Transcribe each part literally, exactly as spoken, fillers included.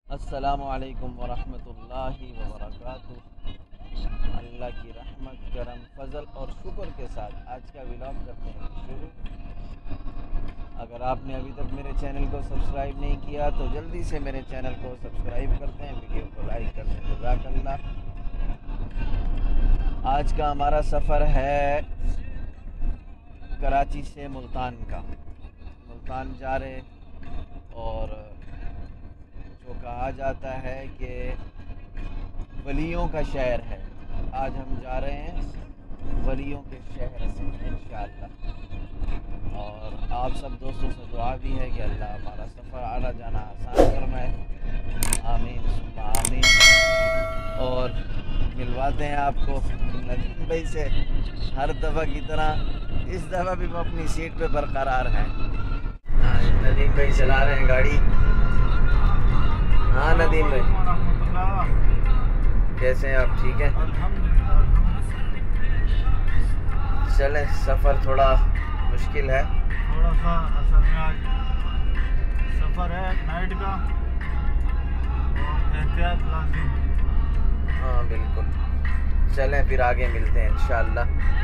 अस्सलामु अलैकुम वरहमतुल्लाहि वबरकातुहू। अल्लाह की रहमत, करम, फजल और शुक्र के साथ आज का व्लॉग करते हैं शुरू। अगर आपने अभी तक मेरे चैनल को सब्सक्राइब नहीं किया तो जल्दी से मेरे चैनल को सब्सक्राइब करते हैं, वीडियो को लाइक करते हैं। जज़ाकल्लाह। आज का हमारा सफ़र है कराची से मुल्तान का। मुल्तान जा रहे और जो कहा जाता है कि वलियों का शहर है, आज हम जा रहे हैं वलियों के शहर से इंशाअल्लाह। और आप सब दोस्तों से दुआ भी है कि अल्लाह हमारा सफ़र आना जाना आसान फरमाए, आमीन सुम्मा आमीन। और मिलवाते हैं आपको नदीम भाई से। हर दफ़ा की तरह इस दफ़ा भी वो अपनी सीट पे बरकरार हैं। नदीम भाई चला रहे हैं गाड़ी। हाँ नदीम भाई, कैसे हैं आप? ठीक हैं? चलें, सफ़र थोड़ा मुश्किल है, थोड़ा सा असल में आज सफ़र है नाइट का और एहतियात लाज़िम। हाँ बिल्कुल। चलें फिर आगे मिलते हैं इंशाअल्लाह।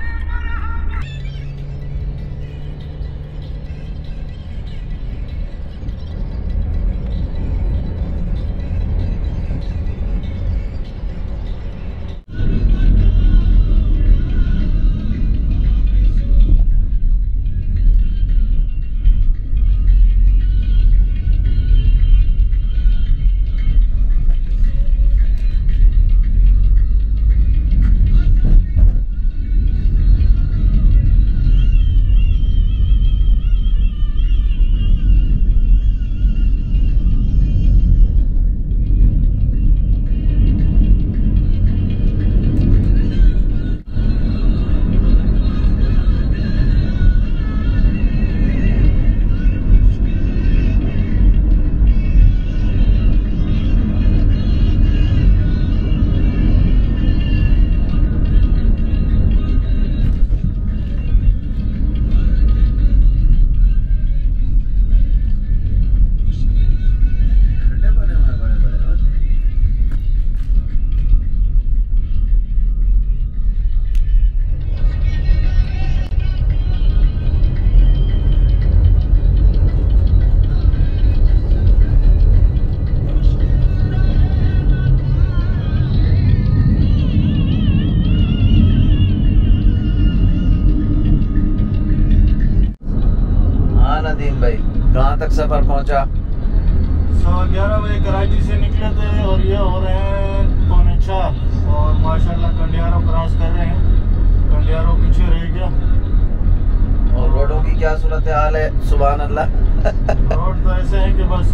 नदीम भाई, कहाँ तक सफ़र पहुँचा? सवा ग्यारह बजे कराची से निकले थे और ये हो रहे हैं पौने चार और माशाल्लाह कंडियारो क्रॉस कर रहे हैं। कंडियारो पीछे रह गया। और रोडों की क्या सूरत हाल है? सुभान अल्लाह। रोड तो ऐसे है कि बस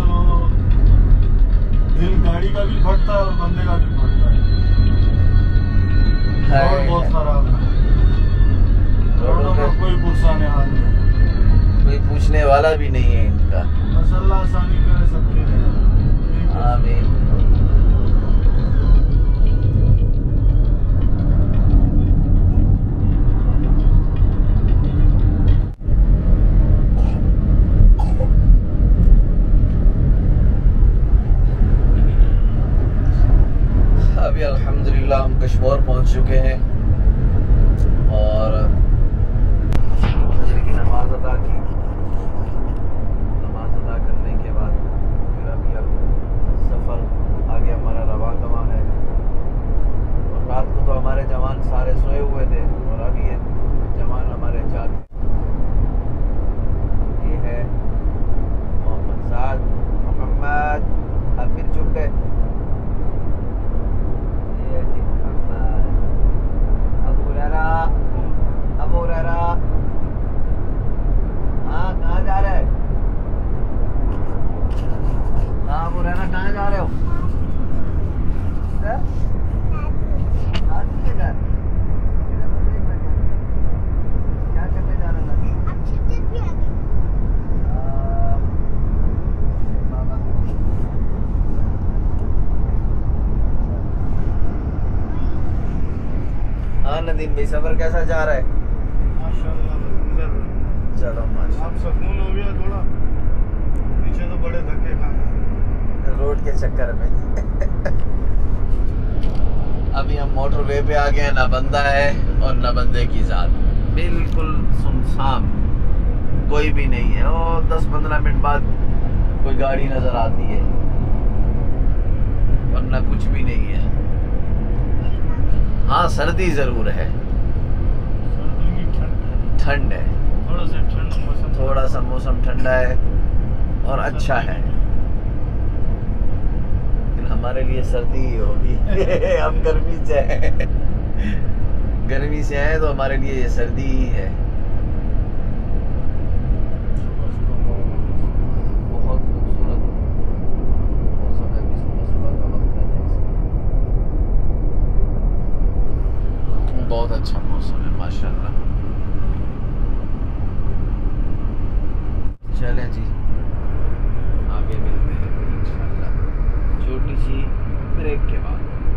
दिल गाड़ी का भी फटता है और बंदे का भी फटता है। रोड बहुत खराब है, रोडों का कोई पुरसाने हाल नहीं, कोई पूछने वाला भी नहीं है इनका। बस अल्लाह आसानी करे सबके लिए, आमीन। अभी अल्हम्दुलिल्लाह हम कश्मीर पहुंच चुके हैं और फजर की नमाज अदा की। नमाज अदा करने के बाद फिर अभी अब सफ़र आगे हमारा रवा दवा है। और रात को तो हमारे जवान सारे सोए हुए थे और अभी ये जवान हमारे जाग। ये है मोहम्मद साद मोहम्मद, अब फिर चुप गए। ये जी मोहम्मद अबू हुरैरा, अबू हुरैरा। हाँ कहाँ जा रहे हैं? हाँ अबू हुरैरा कहाँ जा रहे हो? सर? शादी के घर? क्या करने जा रहे थे? बाबा हाँ नदीम भाई, सफ़र कैसा जा रहा है? माशाल्लाह। चलो माशाल्लाह। आप सुकून हो गया थोड़ा, पीछे तो बड़े धक्के खाए। रोड के चक्कर में। अभी हम मोटरवे पे आ गए हैं, ना बंदा है और ना बंदे की जात, बिल्कुल सुनसान, कोई भी नहीं है। और दस पंद्रह मिनट बाद कोई गाड़ी नजर आती है, वरना कुछ भी नहीं है। हाँ सर्दी जरूर है, ठंड है, थोड़ा सा ठंड मौसम, थोड़ा सा मौसम ठंडा है और अच्छा है, लेकिन हमारे लिए सर्दी ही होगी। हम गर्मी से हैं, गर्मी से हैं तो हमारे लिए ये सर्दी ही है। बहुत खूबसूरत मौसम है, सुबह सुबह का वक्त है, बहुत अच्छा मौसम है माशाल्लाह। चलें जी, आगे मिलते हैं फिर इंशाल्लाह छोटी सी ब्रेक के बाद।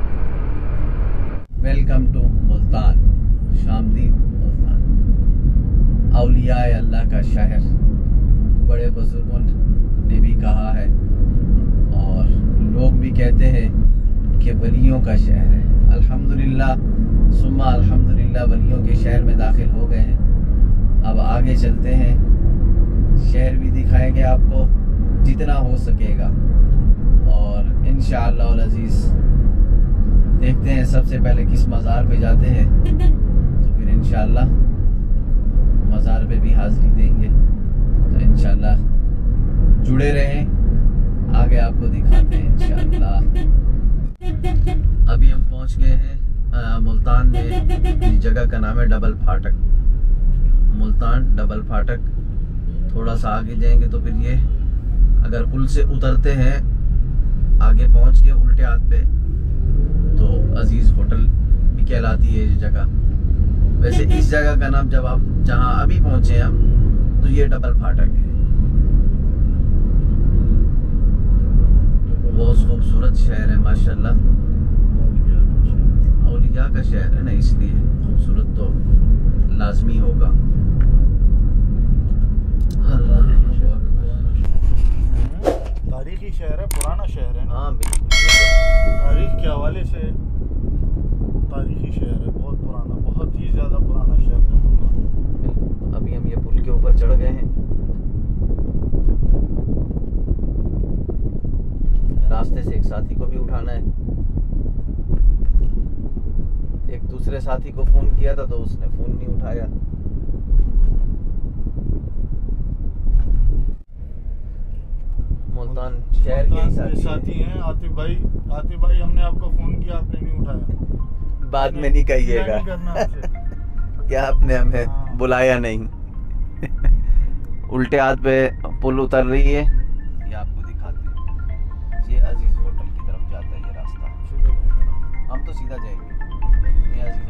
वेलकम टू मुल्तान, शामदीद मुल्तान, औलिया अल्लाह का शहर, बड़े बुजुर्गों ने भी कहा है और लोग भी कहते हैं कि वलियों का शहर है। अल्हम्दुलिल्लाह सुम्मा अल्हम्दुलिल्लाह वलियों के शहर में दाखिल हो गए हैं। अब आगे चलते हैं, शहर भी दिखाएंगे आपको जितना हो सकेगा और इंशाअल्लाह अल अज़ीज़ देखते हैं सबसे पहले किस मज़ार पे जाते हैं, तो फिर इंशाअल्लाह मज़ार पे भी हाज़िरी देंगे। तो इंशाअल्लाह जुड़े रहें, आगे आपको दिखाते हैं इंशाअल्लाह। अभी हम पहुंच गए हैं मुल्तान में, इस जगह का नाम है डबल फाटक, मुल्तान डबल फाटक। थोड़ा सा आगे जाएंगे तो फिर ये अगर पुल से उतरते हैं आगे पहुंच के उल्टे हाथ पे तो अजीज होटल भी कहलाती है ये जगह। वैसे इस जगह का नाम जब आप जहां अभी पहुंचे हम तो ये डबल फाटक है। बहुत खूबसूरत शहर है माशाल्लाह, औलिया का शहर है ना, इसलिए खूबसूरत तो लाजमी होगा। तारीखी शहर है, पुराना शहर है ना। हाँ बिल्कुल, तारीख के हवाले से तारीखी शहर है, बहुत पुराना, बहुत ही ज़्यादा पुराना शहर है। अभी हम ये पुल के ऊपर चढ़ गए हैं, रास्ते से एक साथी को भी उठाना है। एक दूसरे साथी को फोन किया था तो उसने फोन नहीं उठाया। मुल्तान शहर के साथी, साथी हैं आतिफ भाई। आतिफ भाई हमने आपको फोन किया, आपने नहीं उठाया। बाद में नहीं कहिएगा क्या आपने हमें हाँ। बुलाया नहीं। उल्टे हाथ पे पुल उतर रही है, ये आपको दिखाते हैं। ये अजीज होटल की तरफ जाता है ये रास्ता, हम तो सीधा जाएंगे। ये अजीज